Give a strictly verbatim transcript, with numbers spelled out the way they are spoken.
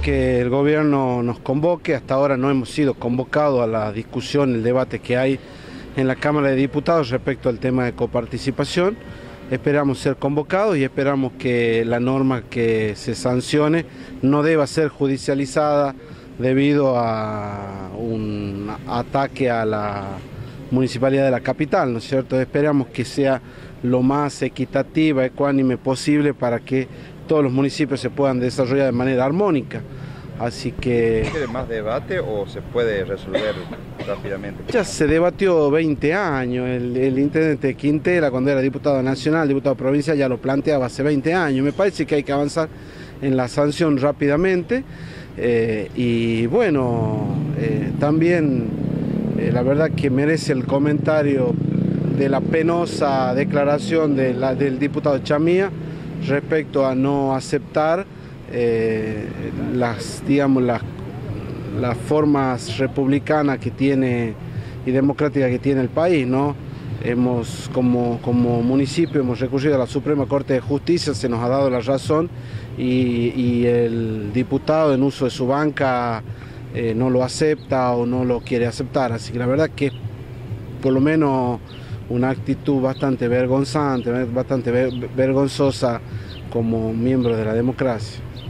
que el gobierno nos convoque. Hasta ahora no hemos sido convocados a la discusión, el debate que hay en la Cámara de Diputados respecto al tema de coparticipación. Esperamos ser convocados y esperamos que la norma que se sancione no deba ser judicializada debido a un ataque a la municipalidad de la capital, ¿no es cierto? Esperamos que sea lo más equitativa, ecuánime posible para que todos los municipios se puedan desarrollar de manera armónica. Así que... ¿Quiere más debate o se puede resolver rápidamente? Ya se debatió veinte años, el, el intendente Quintela, cuando era diputado nacional, diputado provincial, ya lo planteaba hace veinte años. Me parece que hay que avanzar en la sanción rápidamente eh, y bueno, eh, también eh, la verdad que merece el comentario de la penosa declaración de la, del diputado Chamía respecto a no aceptar Eh, las, digamos, las, las formas republicanas que tiene y democráticas que tiene el país, ¿no? Hemos, como, como municipio, hemos recurrido a la Suprema Corte de Justicia, se nos ha dado la razón y, y el diputado en uso de su banca eh, no lo acepta o no lo quiere aceptar, así que la verdad que por lo menos una actitud bastante vergonzante, bastante ver, vergonzosa como miembro de la democracia.